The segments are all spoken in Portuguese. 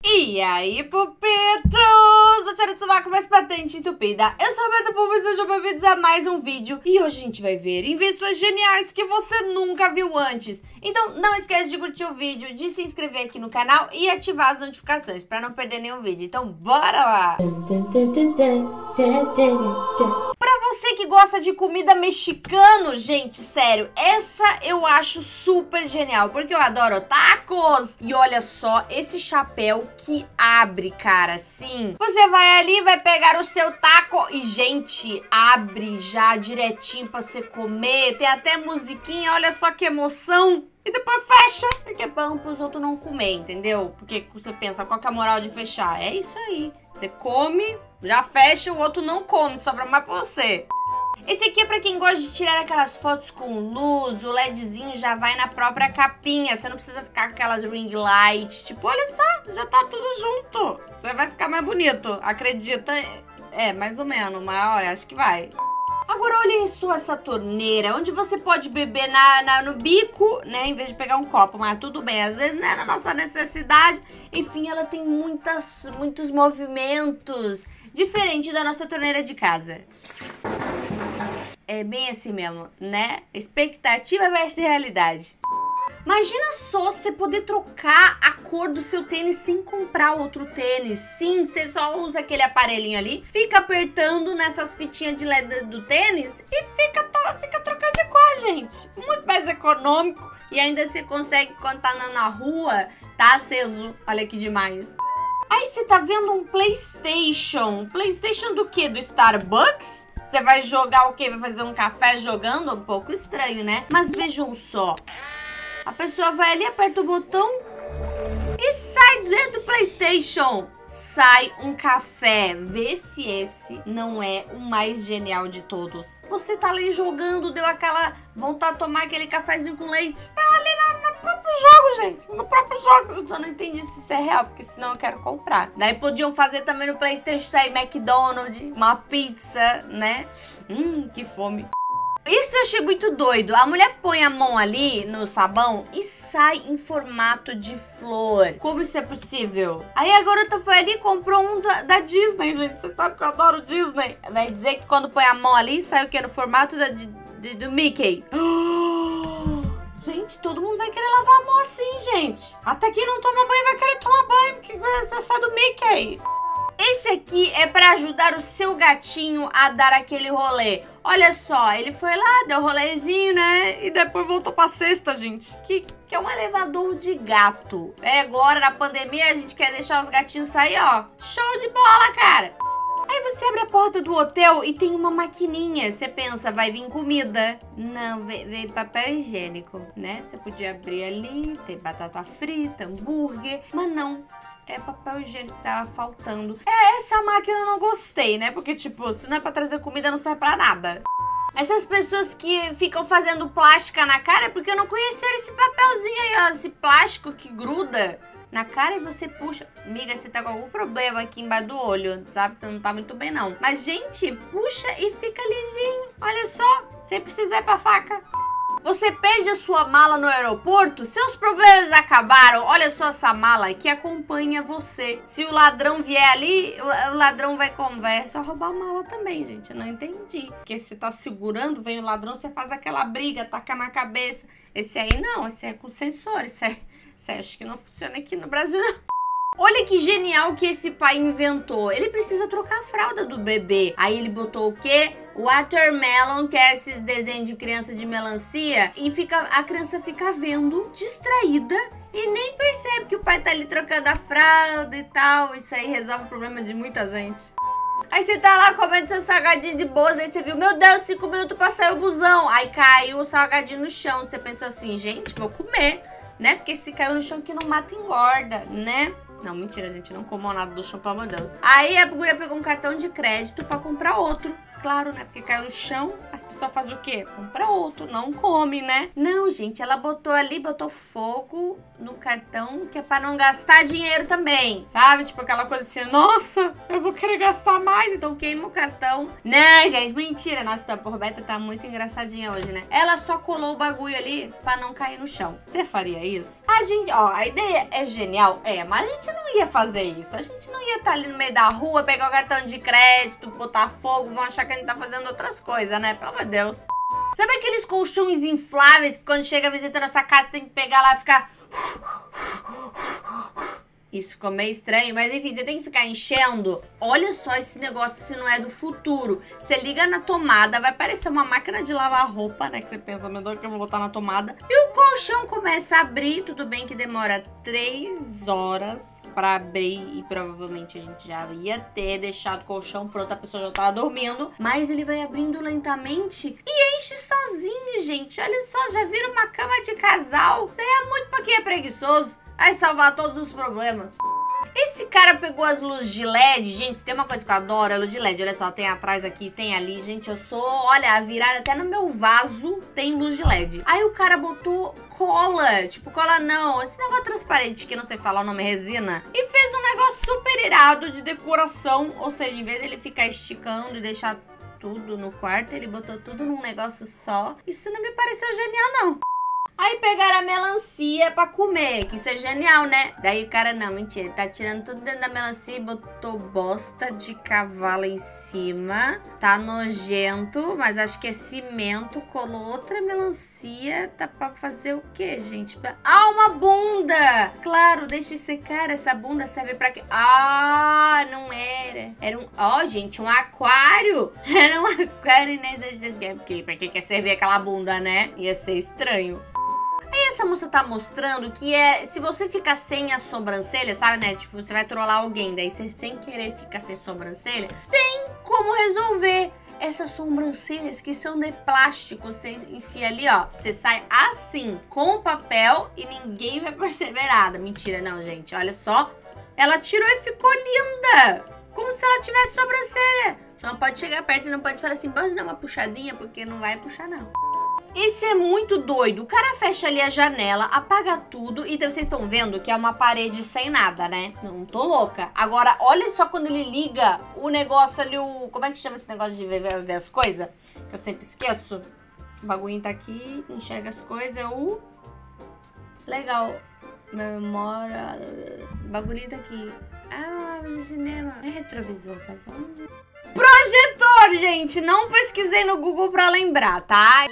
E aí, pupitos! Bateram de sovaco mais patente entupida. Eu sou a Roberta Pulpo e sejam bem-vindos a mais um vídeo. E hoje a gente vai ver invenções geniais que você nunca viu antes. Então não esquece de curtir o vídeo, de se inscrever aqui no canal e ativar as notificações pra não perder nenhum vídeo. Então bora lá! Pra você que gosta de comida mexicana, gente, sério, essa eu acho super genial, porque eu adoro tacos. E olha só esse chapéu que abre, cara, sim. Você vai ali, vai pegar o seu taco e, gente, abre já direitinho pra você comer. Tem até musiquinha, olha só que emoção. E depois fecha, porque é bom pros outros não comer, entendeu? Porque você pensa, qual que é a moral de fechar? É isso aí. Você come, já fecha, o outro não come, sobra mais pra você. Esse aqui é pra quem gosta de tirar aquelas fotos com luz, o LEDzinho já vai na própria capinha. Você não precisa ficar com aquelas ring light. Tipo, olha só, já tá tudo junto. Você vai ficar mais bonito, acredita? É, mais ou menos, mas olha, acho que vai. Agora olha só essa torneira, onde você pode beber no bico, né, em vez de pegar um copo, mas tudo bem, às vezes não é na nossa necessidade. Enfim, ela tem muitos movimentos, diferente da nossa torneira de casa. É bem assim mesmo, né? Expectativa versus realidade. Imagina só você poder trocar a cor do seu tênis sem comprar outro tênis. Sim, você só usa aquele aparelhinho ali, fica apertando nessas fitinhas de LED do tênis e fica trocando de cor, gente. Muito mais econômico e ainda você consegue, quando tá na rua, tá aceso. Olha que demais. Aí você tá vendo um PlayStation. PlayStation do quê? Do Starbucks? Você vai jogar o quê? Vai fazer um café jogando? Um pouco estranho, né? Mas vejam só. A pessoa vai ali, aperta o botão e sai dentro do PlayStation. Sai um café. Vê se esse não é o mais genial de todos. Você tá ali jogando, deu aquela vontade de tomar aquele cafezinho com leite. Tá ali no próprio jogo, gente. No próprio jogo. Eu só não entendi se isso é real, porque senão eu quero comprar. Daí podiam fazer também no PlayStation sair McDonald's, uma pizza, né? Que fome. Isso eu achei muito doido. A mulher põe a mão ali no sabão e sai em formato de flor. Como isso é possível? Aí a garota foi ali e comprou um da Disney, gente. Você sabe que eu adoro Disney. Vai dizer que quando põe a mão ali, sai o quê? No formato do Mickey. Gente, todo mundo vai querer lavar a mão assim, gente. Até quem não toma banho vai querer tomar banho, porque vai ser do Mickey. Esse aqui é para ajudar o seu gatinho a dar aquele rolê. Olha só, ele foi lá, deu rolezinho, né? E depois voltou pra cesta, gente. Que é um elevador de gato. É, agora na pandemia a gente quer deixar os gatinhos sair, ó. Show de bola, cara. Aí você abre a porta do hotel e tem uma maquininha. Você pensa, vai vir comida. Não, vem papel higiênico, né? Você podia abrir ali, tem batata frita, hambúrguer. Mas não. É papel higiênico que tava faltando. Essa máquina eu não gostei, né? Porque, tipo, se não é pra trazer comida, não serve pra nada. Essas pessoas que ficam fazendo plástica na cara é porque não conheceram esse papelzinho aí, ó. Esse plástico que gruda na cara e você puxa. Amiga, você tá com algum problema aqui embaixo do olho, sabe? Você não tá muito bem, não. Mas, gente, puxa e fica lisinho. Olha só, sem precisar ir pra faca. Você perde a sua mala no aeroporto? Seus problemas acabaram? Olha só essa mala que acompanha você. Se o ladrão vier ali, o ladrão vai como? Vai só roubar a mala também, gente. Eu não entendi. Porque você tá segurando, vem o ladrão, você faz aquela briga, taca na cabeça. Esse aí não, esse aí é com sensor. Esse aí acho que não funciona aqui no Brasil, não. Olha que genial que esse pai inventou. Ele precisa trocar a fralda do bebê. Aí ele botou o quê? Watermelon, que é esses desenhos de criança de melancia. E a criança fica vendo, distraída, e nem percebe que o pai tá ali trocando a fralda e tal. Isso aí resolve o problema de muita gente. Aí você tá lá comendo seu salgadinho de boas, aí você viu, meu Deus, 5 minutos pra sair o busão. Aí caiu o salgadinho no chão. Você pensou assim, gente, vou comer, né? Porque se caiu no chão que não mata, engorda, né? Não, mentira, gente, não como nada do chão, pelo amor de Deus. Aí a guria pegou um cartão de crédito pra comprar outro claro, né? Porque caiu no chão, as pessoas fazem o quê? Compra outro, não come, né? Não, gente, ela botou ali, botou fogo no cartão, que é pra não gastar dinheiro também, sabe? Tipo aquela coisa assim, nossa, eu vou querer gastar mais, então queima o cartão. Não, gente, mentira. Nossa, a Roberta tá muito engraçadinha hoje, né? Ela só colou o bagulho ali pra não cair no chão. Você faria isso? A gente, ó, a ideia é genial, mas a gente não ia fazer isso. A gente não ia estar ali no meio da rua, pegar o cartão de crédito, botar fogo, vão achar que a gente tá fazendo outras coisas, né? Pelo amor de Deus. Sabe aqueles colchões infláveis que quando chega a visita na sua casa tem que pegar lá e ficar... Isso ficou meio estranho, mas enfim, você tem que ficar enchendo. Olha só esse negócio, se não é do futuro. Você liga na tomada, vai parecer uma máquina de lavar roupa, né? Que você pensa, meu Deus, que eu vou botar na tomada. E o colchão começa a abrir, tudo bem que demora 3 horas pra abrir e provavelmente a gente já ia ter deixado o colchão pronto, a pessoa já tava dormindo. Mas ele vai abrindo lentamente e enche sozinho, gente. Olha só, já vira uma cama de casal. Isso aí é muito pra quem é preguiçoso. Vai salvar todos os problemas. Esse cara pegou as luzes de LED. Gente, se tem uma coisa que eu adoro, é luz de LED. Olha só, tem atrás aqui, tem ali. Gente, eu sou, olha, virada até no meu vaso tem luz de LED. Aí o cara botou cola. Tipo, cola não. Esse negócio transparente que não sei falar o nome, resina. E fez um negócio super irado de decoração. Ou seja, em vez dele ficar esticando e deixar tudo no quarto, ele botou tudo num negócio só. Isso não me pareceu genial, não. Aí pegaram a melancia pra comer, que isso é genial, né? Daí o cara, não, mentira, ele tá tirando tudo dentro da melancia e botou bosta de cavalo em cima. Tá nojento, mas acho que é cimento. Colou outra melancia, tá pra fazer o quê, gente? Ah, uma bunda! Claro, deixa secar, essa bunda serve pra quê? Ah, não era. Era um, ó, gente, um aquário. Era um aquário, né? Porque pra que quer servir aquela bunda, né? Ia ser estranho. Aí essa moça tá mostrando que se você ficar sem a sobrancelha, sabe, né? Tipo, você vai trollar alguém, daí você sem querer ficar sem sobrancelha, tem como resolver. Essas sobrancelhas que são de plástico, você enfia ali, ó, você sai assim, com o papel e ninguém vai perceber nada. Mentira, não, gente, olha só. Ela tirou e ficou linda, como se ela tivesse sobrancelha. Só não pode chegar perto e não pode falar assim, pode dar uma puxadinha, porque não vai puxar, não. Esse é muito doido. O cara fecha ali a janela, apaga tudo. Então vocês estão vendo que é uma parede sem nada, né? Não tô louca. Agora, olha só quando ele liga o negócio ali, como é que chama esse negócio de ver as coisas? Que eu sempre esqueço. O bagulho tá aqui, enxerga as coisas, Legal. Memória... O bagulho tá aqui. Ah, de cinema. É retrovisor, tá bom? Projetor, gente! Não pesquisei no Google pra lembrar, tá?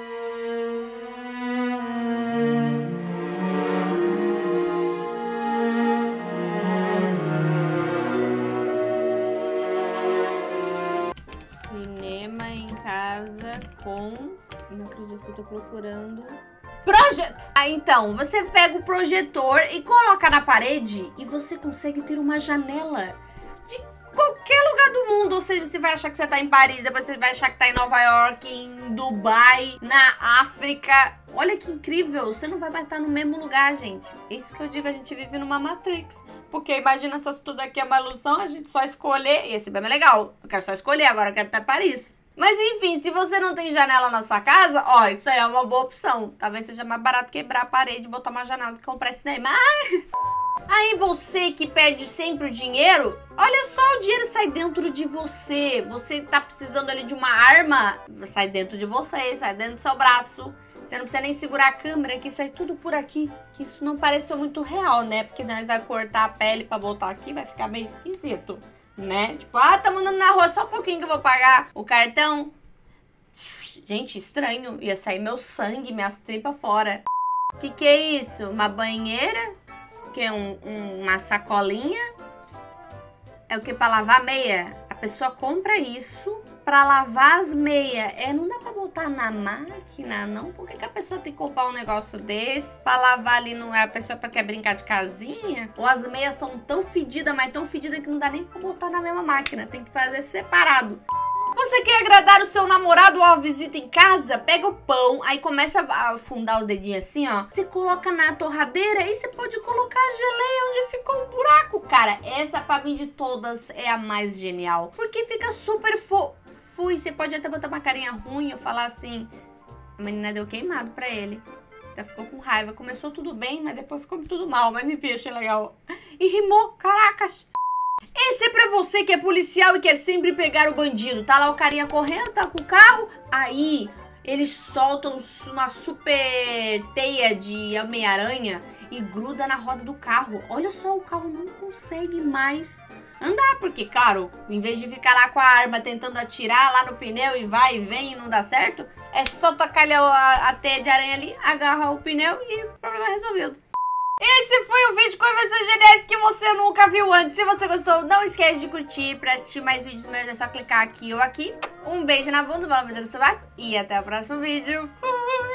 Cinema em casa com... Não acredito que eu tô procurando... Projetor! Ah, então, você pega o projetor e coloca na parede e você consegue ter uma janela de qualquer lugar do mundo. Ou seja, você vai achar que você tá em Paris, depois você vai achar que tá em Nova York, em Dubai, na África. Olha que incrível, você não vai estar no mesmo lugar, gente. É isso que eu digo, a gente vive numa Matrix. Porque imagina só se tudo aqui é uma ilusão, a gente só escolher. E esse bem é legal, eu quero só escolher, agora eu quero estar em Paris. Mas enfim, se você não tem janela na sua casa, ó, isso aí é uma boa opção. Talvez seja mais barato quebrar a parede e botar uma janela do que comprar esse daí. Mas... Aí você que perde sempre o dinheiro, olha só, o dinheiro sai dentro de você. Você tá precisando ali de uma arma, sai dentro de você, sai dentro do seu braço. Você não precisa nem segurar a câmera, que sai tudo por aqui. Que isso não pareceu muito real, né? Porque nós vai cortar a pele pra botar aqui, vai ficar meio esquisito, né? Tipo, tamo andando na rua, só um pouquinho que eu vou pagar o cartão. Gente, estranho. Ia sair meu sangue, minhas tripas fora. Que é isso? Uma banheira? Que é uma sacolinha? É o que? Pra lavar meia? A pessoa compra isso pra lavar as meias. Não dá pra botar na máquina, não? Por que a pessoa tem que comprar um negócio desse? Pra lavar ali, não é a pessoa quer brincar de casinha? Ou as meias são tão fedidas, mas tão fedidas que não dá nem pra botar na mesma máquina. Tem que fazer separado. Você quer agradar o seu namorado ou a visita em casa? Pega o pão, aí começa a afundar o dedinho assim, ó. Você coloca na torradeira e você pode colocar a geleia onde ficou um buraco. Cara, essa pra mim de todas é a mais genial. Porque fica super fui. Você pode até botar uma carinha ruim ou falar assim, a menina deu queimado pra ele. Então ficou com raiva. Começou tudo bem, mas depois ficou tudo mal. Mas enfim, achei legal. E rimou, caracas. Esse é pra você que é policial e quer sempre pegar o bandido. Tá lá o carinha correndo, tá com o carro. Aí eles soltam uma super teia de Homem-Aranha e gruda na roda do carro. Olha só, o carro não consegue mais andar, porque, claro, em vez de ficar lá com a arma tentando atirar lá no pneu e vai e vem e não dá certo, é só tacar a teia de aranha ali, agarra o pneu e o problema é resolvido. Esse foi o vídeo com invenções geniais que você nunca viu antes. Se você gostou, não esquece de curtir. Pra assistir mais vídeos meus é só clicar aqui ou aqui. Um beijo na bunda, vamos ver no celular e até o próximo vídeo. Fui!